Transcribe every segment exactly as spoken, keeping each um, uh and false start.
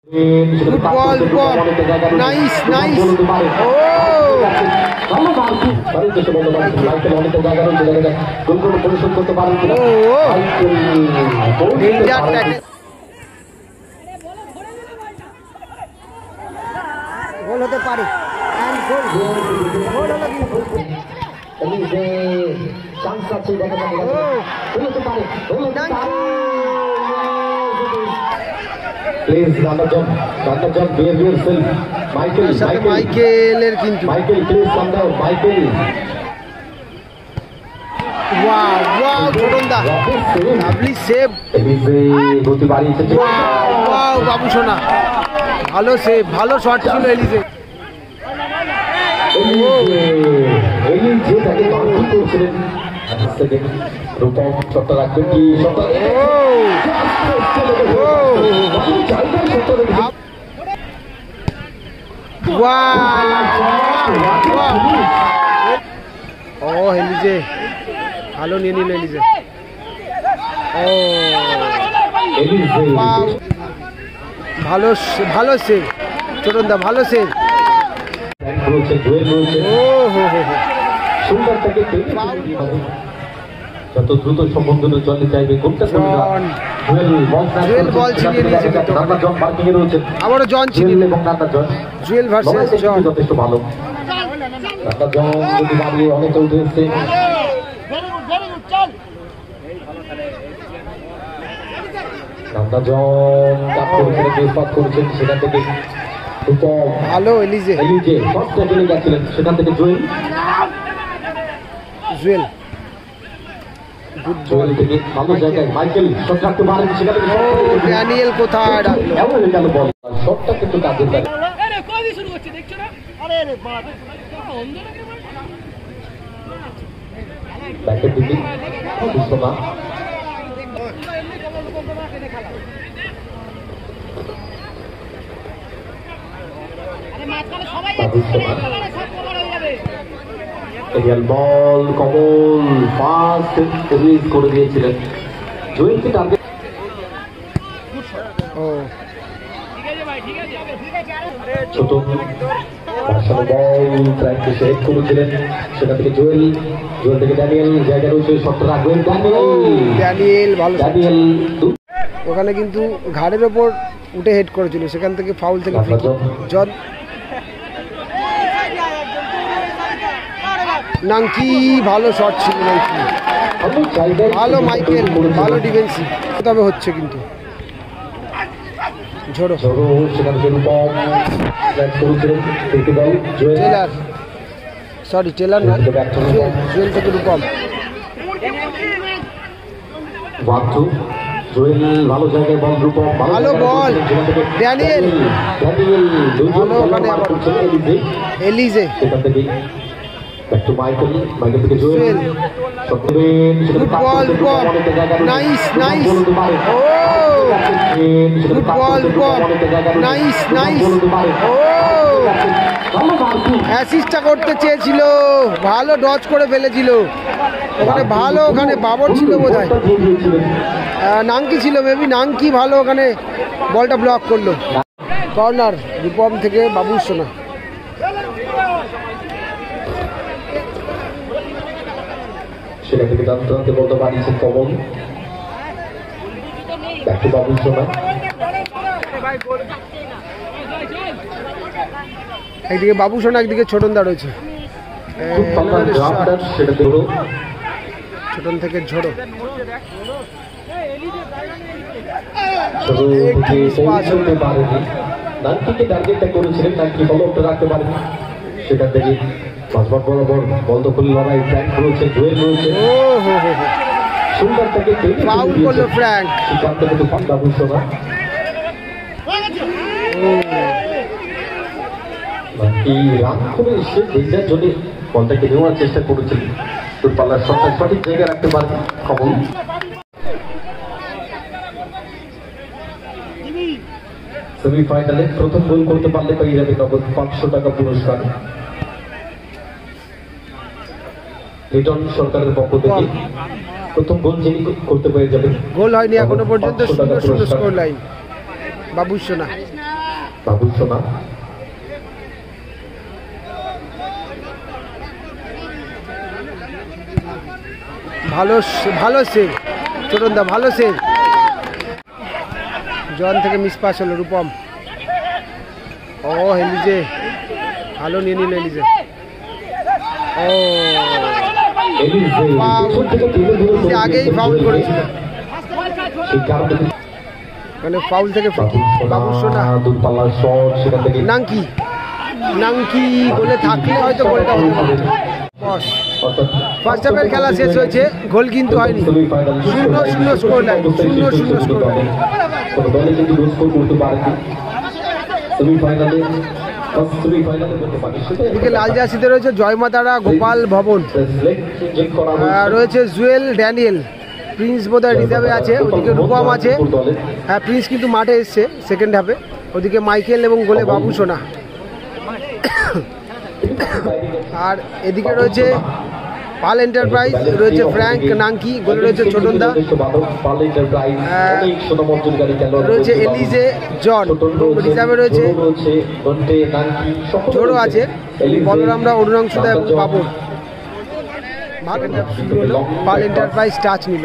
Good ball, ball. Nice, nice. Oh. Danger tackle. গোল হতে পারে and goal গোল হলো কিন্তু এলিজে চান্স আছে দেখা যাবে গোল হতে পারে গোল হতে পারে please number John number John behave yourself Michael মাইকেলের কিন্তু Michael please come down Michael wow wow ছোটনদা লাভলি সেভ এলিজে গতি বাড়িয়েছে ওয়াও ওয়াও বাবু সোনা ভালো সেভ ভালো শট ছিল এলিজে এলিজে তাকে বাউন্ডারি করেছিলেন সেকেন্ড রূপম শটটা রাখবেন কি শটটা ও এলিজে ভালো নিয়ে নিল এলিজে ও এলিজে ভালো ভালো সেভ ছোটনদা ভালো সেভ যত দ্রুত সম্বন্ধ চলতে চাইবে আবারও জন ছিলেন এবং জুয়েল ভার্সেস জন যথেষ্ট ভালো অনেকটা উঠে এসছে সেখান থেকে ভালো এলিজে এলিজে ফার্স্ট ট্যাকলে গেছিলেন সেখান থেকে জুয়েল জুয়েল গুড বল থেকে ভালো জায়গায় মাইকেল শট রাখতে পারেন সেখান থেকে ড্যানিয়েল কোথায় ডাকলো এমন গেল বল শটটা কিন্তু কাজে লাগে আরে কই শুরু করছে দেখছো না আরে আরে বাবা অন্ধ লাগে ব্যাকের দিকে বিশ্বনা বল কমল ফাস্ট রিলিজ করে দিয়েছিলেন জুয়েলকে টার্গেট ছোট বল ট্রাইকে সেভ করেছিলেন সেটা থেকে জুয়েল জুয়েল থেকে ড্যানিয়েল জায়গা রয়েছে শটটা রাখবেন ড্যানিয়েল ড্যানিয়েল ভালো ড্যানিয়েল ওখানে কিন্তু ঘাড়ের ওপর উঠে হেড করেছিল সেখান থেকে ফাউল থেকে জন নাঙ্কি ভালো শট ছিল নাঙ্কি ভালো মাইকেল ভালো ডিফেন্সিভ তবে হচ্ছে কিন্তু ঝোড়ো টেলার সরি টেলার না জুয়েল থেকে রূপম জুয়েল ভালো জায়গায় বল রূপম ভালো বল ড্যানিয়েল ভালো ওখানে আবার এলিজে সেখান থেকে back to Michael Michael থেকে Jewel good ball ball nice nice oh good ball ball nice nice oh অ্যাসিস্টটা করতে চেয়েছিল ভালো ডজ করে ফেলেছিল ওখানে ভালো ওখানে বাবর ছিল বোধহয় নাঙ্কি ছিল মেবি নাঙ্কি ভালো ওখানে বলটা ব্লক করলো কর্নার রূপম থেকে বাবুর সোনা সেটা থেকে দান্তে বলতে পারিয়েছেন কমল ব্যাকটু বাবুর সোনা একদিকে বাবু সোনা একদিকে ছোটনদা রয়েছে ছোটন থেকে ঝোড়ো নানকিকে টার্গেটটা করেছিলেন নানকি বলটা রাখতে পারেন সেখান থেকে পাঁচবার বরাবর বল দখল লড়াই ফ্র্যাঙ্ক রয়েছে জুয়েল রয়েছে সুন্দর থেকে ফাউল করলো ফ্র্যাঙ্ক সিদ্ধান্ত কিন্তু বাবুর সোনা এই রান করে এসে ডেঞ্জার জোনে বলটাকে নেওয়ার চেষ্টা করেছিলেন দূরপাল্লার শটটা সঠিক জায়গায় রাখতে পারেন কমল সেমিফাইনালে প্রথম গোল করতে পারলে পেয়ে যাবে নগদ পাঁচশো টাকা পুরস্কার লিটন সরকারের পক্ষ থেকে প্রথম গোল যিনি করতে পেরে যাবেন গোল হয়নি এখনো পর্যন্ত সুন্দর সুন্দর স্কোর লাইন বাবুর সোনা বাবুল সোনা ভালো ভালো সেভ ছোটনদা, ভালো সেভ। জন থেকে মিস পাস হলো রূপম। ও এলিজে ভালো নিয়ে নিল এলিজে। ও আগেই ফাউল করেছিল, মানে ফাউল থেকে বাবু সোনা। নাঙ্কি নাঙ্কি বলে থাকলে হয়তো গোলটা হতো। ফার্স্ট হাফের খেলা শেষ হয়েছে, গোল কিন্তু হয়নি। শূন্য শূন্য স্কোর লাইন, শূন্য শূন্য স্কোর লাইন। এদিকে লাল জার্সিতে রয়েছে জয়মাতারা গোপাল ভবন, রয়েছে জুয়েল ড্যানিয়েল, প্রিন্স বোধহয় রিজার্ভে আছে, ওদিকে রূপম আছে। হ্যাঁ প্রিন্স কিন্তু মাঠে এসছে সেকেন্ড হাফে। ওদিকে মাইকেল এবং গোলে বাবু সোনা। আর এদিকে রয়েছে পাল এন্টারপ্রাইজ, রয়েছে ফ্র্যাঙ্ক নাঙ্কি, গোলে রয়েছে ছোটনদা, রয়েছে এলিজে জন, রিজার্ভে রয়েছে ঝোড়ো আছে, বলরামরা অরুণাংশুদা এবং বাবর। পাল এন্টারপ্রাইজ টাচ নিল।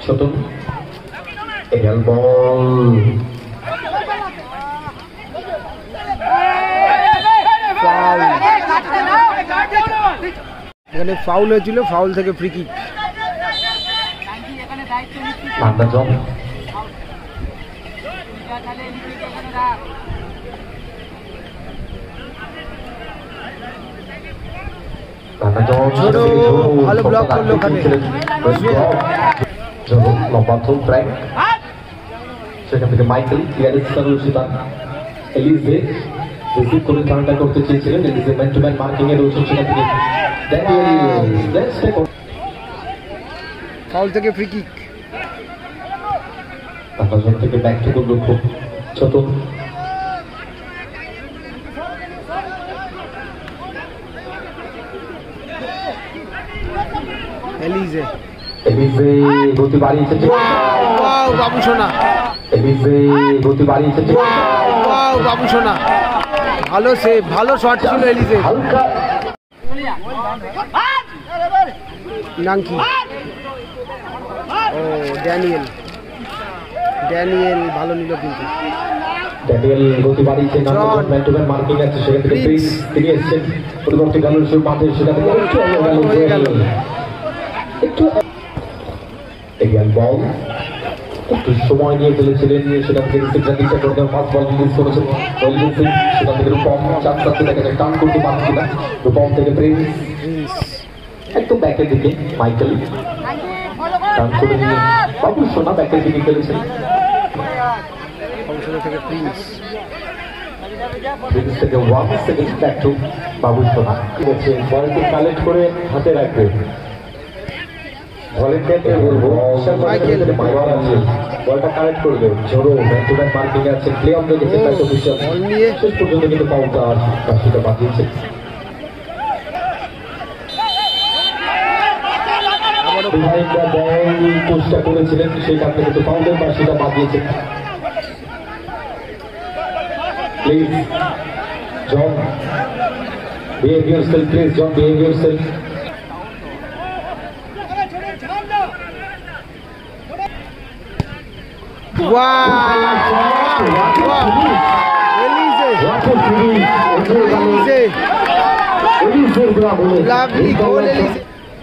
এখানে ফাউল হয়েছিল, ফাউল থেকে ফ্রি কিক। ভালো ব্লক করলো ওখানে, সেখান থেকে মাইকেল এলিজে রিসিভ করে টার্নটা করতে চেয়েছিলেন। Elise man to man marking এ রয়েছে, সেখান থেকে ফাউল থেকে ফ্রি কিক। তারপর থেকে ব্যাক টু গোল লক্ষ্য ছোট এলিজে এলিজে গতি বাড়িয়েছে, ওয়াও বাবু সোনা। এলিজে গতি বাড়িয়েছে, ওয়াও বাবু সোনা, ভালো সেভ, ভালো শট ছিল এলিজে। নাঙ্কি, ও ড্যানিয়েল, ড্যানিয়েল ভালো নিল কিন্তু। ড্যানিয়েল গতি বাড়িয়েছে, ম্যান টু ম্যান মার্কিং আছে, সেখান থেকে প্রিন্স তিনি এসেছেন পরিবর্তন গেল মাঠে, সেখান থেকে একটু এগিয়ে বল একটু সময় নিয়ে ফেলেছিলেন, সেখান থেকে চেষ্টা করে ফার্স্ট বল রিলিজ করেছেন রঞ্জিত সিং, সেখান থেকে রূপম চার চারটে দেখা যায় টার্ন করতে পারছি না। রূপম থেকে প্রিন্স একদম ব্যাকের দিকে, মাইকেল টার্ন করে নিয়ে বাবু সোনা ব্যাকের দিকে খেলেছেন। থেকে প্রিন্স প্রিন্স থেকে one second back to Babu Sona. ঠিক আছে, বলটি কালেক্ট করে হাতে রাখবে। বলটা কালেক্ট করবে, ঝোড়ো ম্যান টু ম্যান মার্কিং আছে, প্লে অফ দেখেছে শেষ পর্যন্ত কিন্তু পাউটা আর রাশিটা বাঁচিয়েছে। বল চেষ্টা করেছিলেন, সেই কারণে কিন্তু পাউন্ডের বাসিটা বাঁচিয়েছে। Please John behave yourself, please John, behave yourself. Wow! Wow! Elise! Elise! Lovely goal, Elise!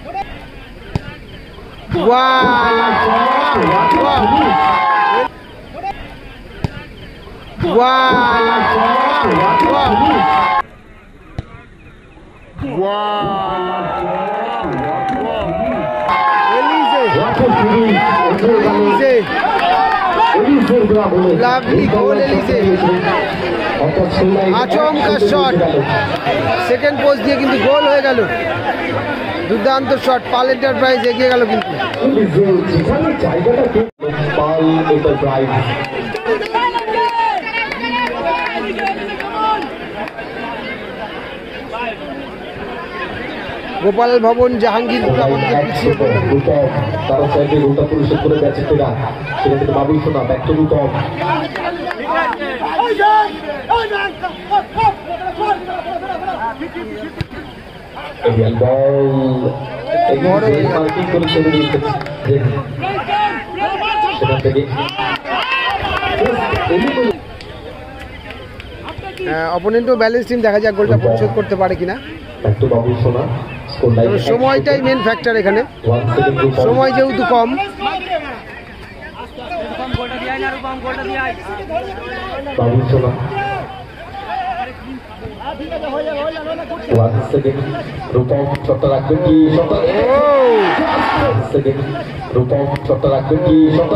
Wow! Wow! Wow! Wow! Elise! Elise! Lovely goal, Elise! আচমকা শট, সেকেন্ড পোস্ট দিয়ে কিন্তু গোল হয়ে গেল। দুর্দান্ত শট, পাল এন্টারপ্রাইজ এগিয়ে গেল কিন্তু। পাল এন্টারপ্রাইজ গোপাল ভবন জাহাঙ্গীর পিছিয়ে তারা চাইবে গোটা পরিশোধ করে গেছে, সেখান থেকে Babul Sona back to Rupam. Aerial ball বড় মার্কিং করে ছেড়ে দিয়েছে সেখান থেকে অপোনেন্টও ব্যালেন্স টিম, দেখা যাক গোলটা পরিশোধ করতে পারে কিনা। একটু বাবু সোনা সময়টাই মেন ফ্যাক্টর এখানে, সময় যেহেতু কম। বাবু সোনা ওয়ান সেকেন্ড রূপম শটটা রাখবেন কি শটটা সেকেন্ড রূপম শটটা রাখবেন কি শটটা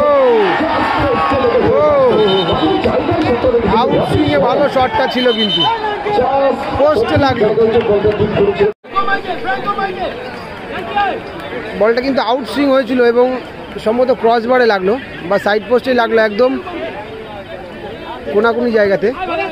আউটসুইংয়ে ভালো শটটা ছিল কিন্তু পোস্টে লাগলো। বলটা কিন্তু আউটসুইং হয়েছিল এবং সম্ভবত ক্রসবারে লাগলো বা সাইড পোস্টে লাগলো, একদম কোনাকুনি জায়গাতে।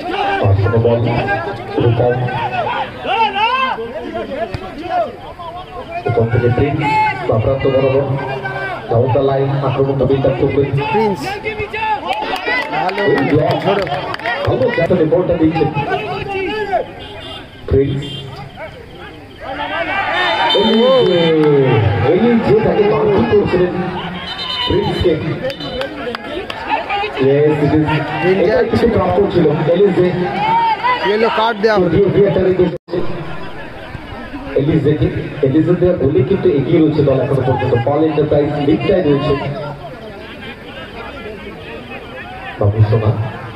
প্রিন্স ভালো ছোড়ো বলটা দিচ্ছে প্রিন্স যে তাকে মারধর করেছিলেন প্রিন্সকে কিছু প্রাপ্ত ছিল এলিজে ইয়েলো কার্ড দেওয়া হলো এলিজেকে এলিজে দেওয়ার বলে কিন্তু এগিয়ে রয়েছে দল এখনো পর্যন্ত। পল এন্টারপ্রাইজ লিগটাই রয়েছে। বাবু সোনা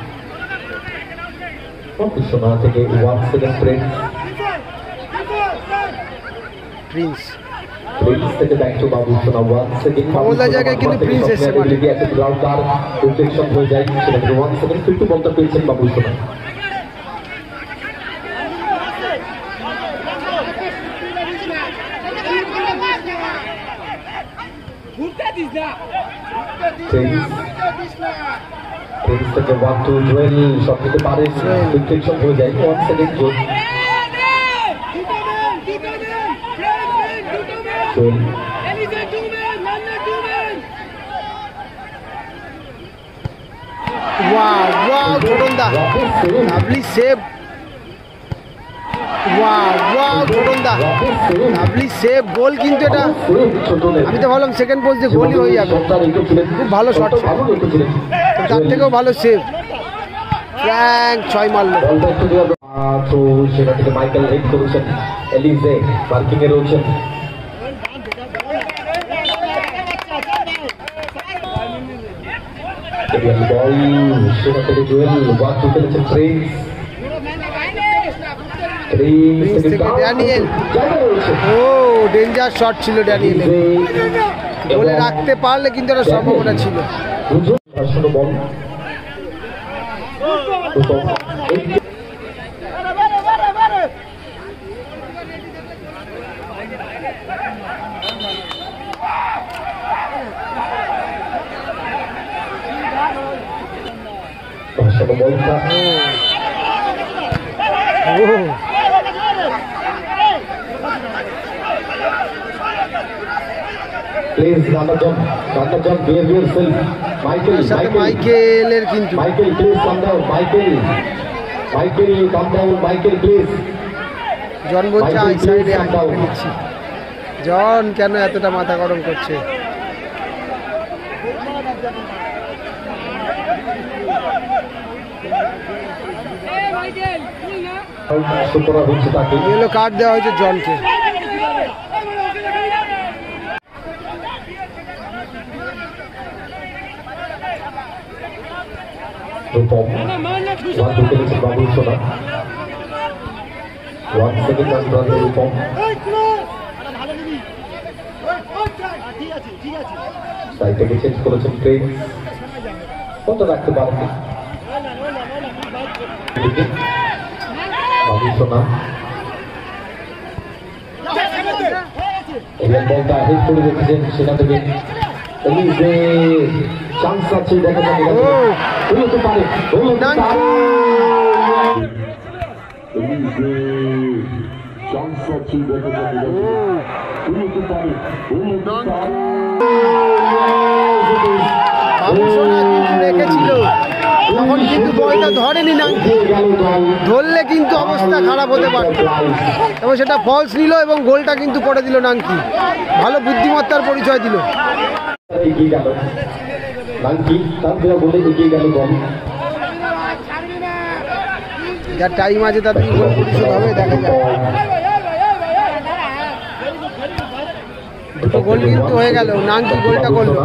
বাবু সোনা থেকে one second prince prince prince থেকে ব্যাক টু বাবু সোনা ওয়ান সেকেন্ড মামলার জায়গায় কিন্তু প্রিন্স এসে মাঠে একটা গ্রাউন্ড কার রিফ্লেকশন হয়ে যায়, সেটা থেকে ওয়ান সেকেন্ড ফিফটি বলটা পেয়েছেন বাবু সোনা। প্রিন্স থেকে ওয়ান টু জুয়েল সব দিতে পারে, রিফ্লেকশন হয়ে যায় one second Jewel Jewel wow wow ছোটনদা লাভলি সেভ, ওয়াও ওয়াও ছোটনদা লাভলি সেভ। গোল কিন্তু এটা, আমি তো ভাবলাম সেকেন্ড পোস্ট দিয়ে গোলই হয়ে যাবে, খুব ভালো শট ছিল, তার থেকেও ভালো সেভ। ফ্র্যাঙ্ক ছয় মারলো। সেটা থেকে মাইকেল হেড করেছেন, এলিজে মার্কিং এ রয়েছেন। সেটা থেকে জুয়েল ওয়ান টু খেলেছেন প্রিন্স প্রিন্স থেকে ড্যানিয়েল, ও ডেঞ্জার শট ছিল ড্যানিয়েলের, বলে রাখতে পারলে কিন্তু একটা সম্ভাবনা ছিল। বল বলটা please number John number John behave yourself Michael মাইকেলের কিন্তু Michael please come down Michael Michael come down Michael please John বলছে আই সাইডে আগে নিচ্ছি। জন কেন এতটা মাথা গরম করছে? ইয়েলো কার্ড দেওয়া হয়েছে জনকে। বাবু সোনা ওয়ান সেকেন্ড রূপম সাইডটাকে চেঞ্জ করেছেন প্রিন্স, কত রাখতে পারেন বাবু সোনা। এবার বলটা হেড করে রেখেছেন, সেটা থেকে এলিজে চান্স আছে, দেখা যাবে হতে পারে চান্স আছে, দেখা যাবে হতে পারে বাবু সোনা কিন্তু রেখেছিল, তখন কিন্তু বলটা ধরেনি নাঙ্কি, ধরলে কিন্তু অবস্থা খারাপ হতে পারত, এবং সেটা ফলস নিল এবং গোলটা কিন্তু করে দিল নাঙ্কি। ভালো বুদ্ধিমত্তার পরিচয় দিল। যার টাইম আছে তাদের গোল পরিশোধ হবে, দেখা যাবে। দুটো গোল কিন্তু হয়ে গেল, নাঙ্কি গোলটা করলো।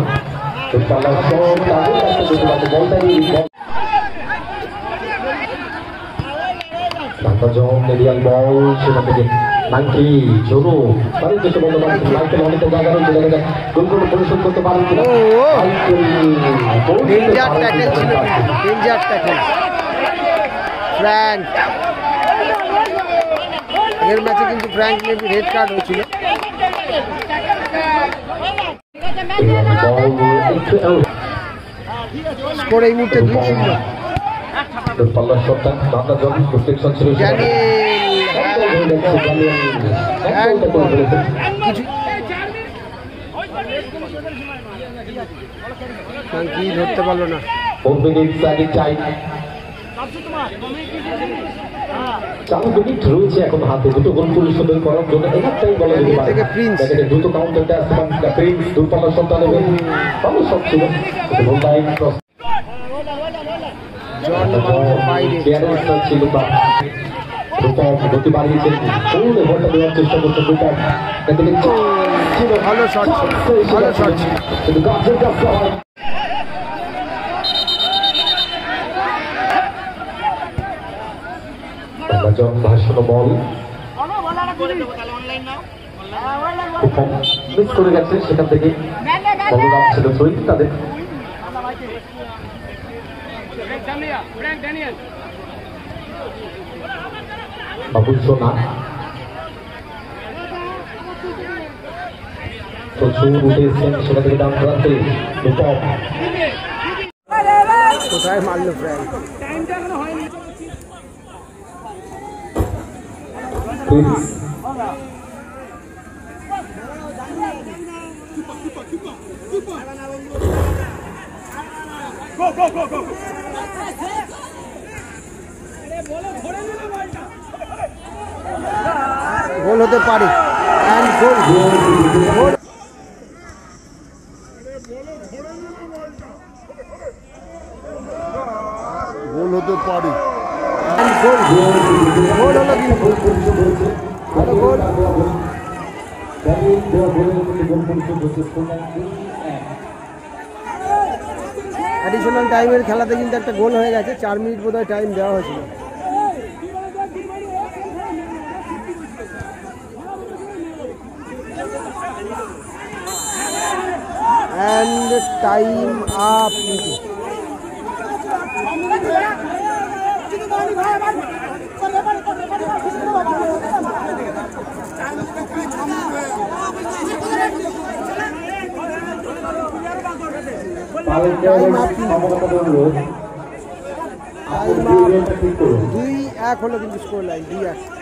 পরিশোধ করতে পারেন কিনা। ডেঞ্জার ট্যাকেল ছিল, ডেঞ্জার ট্যাকেল। ফ্র্যাঙ্ক এর ম্যাচে কিন্তু ফ্র্যাঙ্ক মেবি রেড কার্ড হয়েছিল। স্কোর এই মুহূর্তে দুই শূন্য। কি ধরতে পারলো না। চার মিনিট রয়েছে এখন হাতে, দুটো গোল পরিশোধ করার জন্য একটাই বলা যেতে পারে। দ্রুত কাউন্টারটা আসতে প্রিন্স দূরপাল্লার শটটা নেবে, ভালো শট ছিল। ছিল বা গতি বাড়িয়েছেন, বলটা দেওয়ার চেষ্টা করছে রূপক। ভালো শট, ভালো শট ছিল। ভাষণ বল মিস করে গেছে, সেখান থেকে বলরাম ছিল শহীদ তাদের। বাবুল সোনা প্রচুর উঠে এসছেন, সেখান থেকে ডাউন করাতে রূপক কোথায় মারলো ফ্র্যাঙ্ক। গোল হতে পারে, গোল গোল হতে পারে, গোল গোল হলো কিন্তু ভালো গোল। অ্যাডিশনাল টাইমের খেলাতে কিন্তু একটা গোল হয়ে গেছে, চার মিনিট বোধহয় টাইম দেওয়া হয়েছিল। and time up. দুই এক হলো কিন্তু স্কোর লাইন দুই এক।